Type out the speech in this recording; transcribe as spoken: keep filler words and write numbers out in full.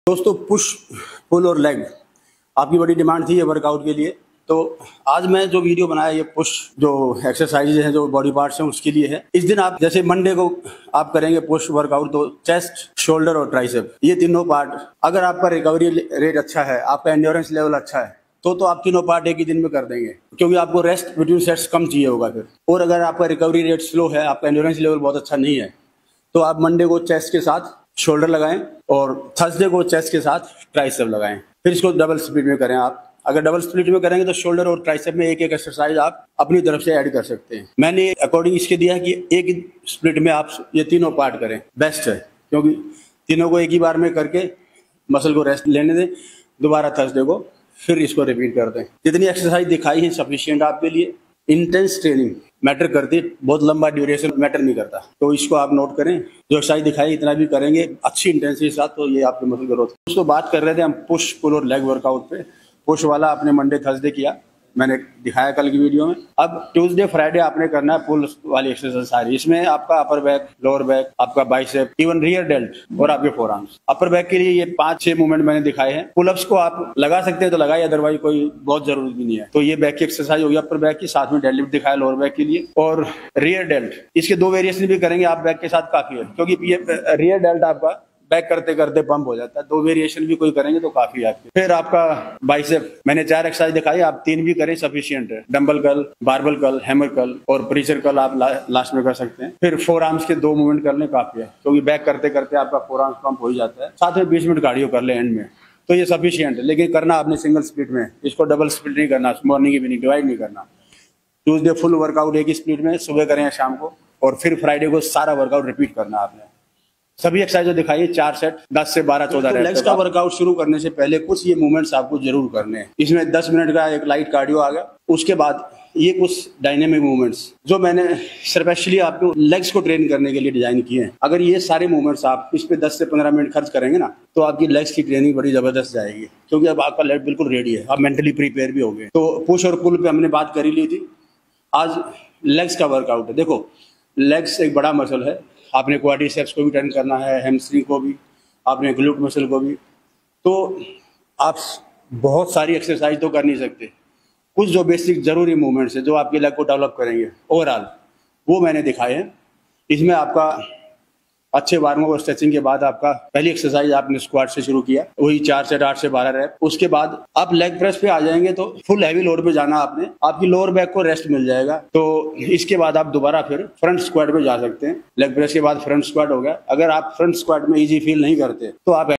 दोस्तों push pull और leg आपकी बड़ी डिमांड थी ये वर्कआउट के लिए। तो आज मैं जो वीडियो बनाया ये पुश जो एक्सरसाइज है जो बॉडी पार्ट्स हैं उसके लिए है। इस दिन आप जैसे मंडे को आप करेंगे पुश वर्कआउट, तो चेस्ट, शोल्डर और ट्राइसेप ये तीनों पार्ट, अगर आपका रिकवरी रेट अच्छा है, आपका एंड्योरेंस लेवल अच्छा है, तो तो आप तीनों पार्ट एक ही दिन में कर देंगे, क्योंकि आपको रेस्ट बिटवीन सेट्स कम चाहिए होगा फिर। और अगर आपका रिकवरी रेट स्लो है, आपका एंड्योरेंस लेवल बहुत अच्छा नहीं है, तो आप मंडे को चेस्ट के साथ शोल्डर लगाएं और थर्सडे को चेस्ट के साथ ट्राइसेप लगाएं। फिर इसको डबल स्प्लिट में करें। आप अगर डबल स्प्लिट में करेंगे तो शोल्डर और ट्राइसेप में एक एक एक्सरसाइज आप अपनी तरफ से ऐड कर सकते हैं। मैंने अकॉर्डिंग इसके दिया है कि एक ही स्प्लिट में आप ये तीनों पार्ट करें, बेस्ट है, क्योंकि तीनों को एक ही बार में करके मसल को रेस्ट लेने दें, दोबारा थर्सडे को फिर इसको रिपीट कर दें। जितनी एक्सरसाइज दिखाई है सफिशिएंट आपके लिए। इंटेंस ट्रेनिंग मैटर करती है, बहुत लंबा ड्यूरेशन मैटर नहीं करता, तो इसको आप नोट करें। जो एक्सरसाइज दिखाई इतना भी करेंगे अच्छी इंटेंसिटी के साथ, तो ये आपके मसल ग्रोथ। दोस्तों बात कर रहे थे हम पुश पुल और लेग वर्कआउट पे। पुश वाला आपने मंडे थर्सडे किया, मैंने दिखाया कल की वीडियो में। अब ट्यूसडे फ्राइडे आपने करना है पुल वाली एक्सरसाइज सारी। इसमें आपका अपर बैक, लोअर बैक, आपका बाइसेप, इवन रियर डेल्ट और आपके फोर आर्म्स। अपर बैक के लिए ये पांच छह मूवमेंट मैंने दिखाए हैं। पुलअप्स को आप लगा सकते हैं तो लगाइए, अदरवाइज कोई बहुत जरूरी भी नहीं है। तो ये बैक की एक्सरसाइज होगी अपर बैक की, साथ में डेडलिफ्ट दिखाया लोअर बैक के लिए। और रियर डेल्ट, इसके दो वेरिएशन भी करेंगे आप बैक के साथ, काफी है, क्योंकि ये रियर डेल्ट आपका बैक करते करते पंप हो जाता है। दो वेरिएशन भी कोई करेंगे तो काफी है आपके। फिर आपका बाइसेप, मैंने चार एक्सरसाइज दिखाई, आप तीन भी करें सफिशिएंट है। Dumbbell curl, barbell curl, hammer curl और प्रेशर कर्ल आप ला, लास्ट में कर सकते हैं। फिर फोर आर्म्स के दो मूवमेंट कर लें, काफी है, क्योंकि बैक करते करते आपका फोर आर्म्स पंप हो ही जाता है। साथ में बीस मिनट कार्डियो कर ले एंड में, तो ये सफिशिएंट है। लेकिन करना आपने सिंगल स्प्लिट में, इसको डबल स्प्लिट नहीं करना, मॉर्निंग इवनिंग डिवाइड नहीं करना। ट्यूसडे फुल वर्कआउट एक ही स्प्लिट में, सुबह करें शाम को, और फिर फ्राइडे को सारा वर्कआउट रिपीट करना आपने। सभी एक्सरसाइज जो दिखाई चार सेट, दस से बारह चौदह रेप्स। लेग्स का वर्कआउट शुरू करने से पहले कुछ ये मूवमेंट्स आपको जरूर करने हैं। इसमें दस मिनट का एक लाइट कार्डियो आ गया, उसके बाद ये कुछ डायनेमिक मूवमेंट्स जो मैंने स्पेशली आपको लेग्स को ट्रेन करने के लिए डिजाइन किए हैं। अगर ये सारे मूवमेंट्स आप इस पे दस से पंद्रह मिनट खर्च करेंगे ना, तो आपकी लेग्स की ट्रेनिंग बड़ी जबरदस्त जाएगी, क्योंकि अब आपका लेग बिल्कुल रेडी है, आप मेंटली प्रिपेयर भी हो गए। तो पुश और पुल पे हमने बात कर ही ली थी। आज लेग्स का वर्कआउट है। देखो लेग्स एक बड़ा मसल है, आपने क्वाड्रिसेप्स को भी ट्रेन करना है, हैमस्ट्रिंग को भी, आपने ग्लूट मसल को भी। तो आप बहुत सारी एक्सरसाइज तो कर नहीं सकते, कुछ जो बेसिक जरूरी मूवमेंट्स है जो आपके लेग को डेवलप करेंगे ओवरऑल, वो मैंने दिखाए हैं। इसमें आपका अच्छे वार्म अप स्ट्रेचिंग के बाद आपका पहली एक्सरसाइज आपने स्क्वाट से शुरू किया, वही चार से आठ से बारह रैप। उसके बाद आप लेग प्रेस पे आ जाएंगे, तो फुल हैवी लोड पे जाना आपने, आपकी लोअर बैक को रेस्ट मिल जाएगा। तो इसके बाद आप दोबारा फिर फ्रंट स्क्वाट पे जा सकते हैं। लेग प्रेस के बाद फ्रंट स्क्वाट हो गया। अगर आप फ्रंट स्क्वाट में इजी फील नहीं करते तो आप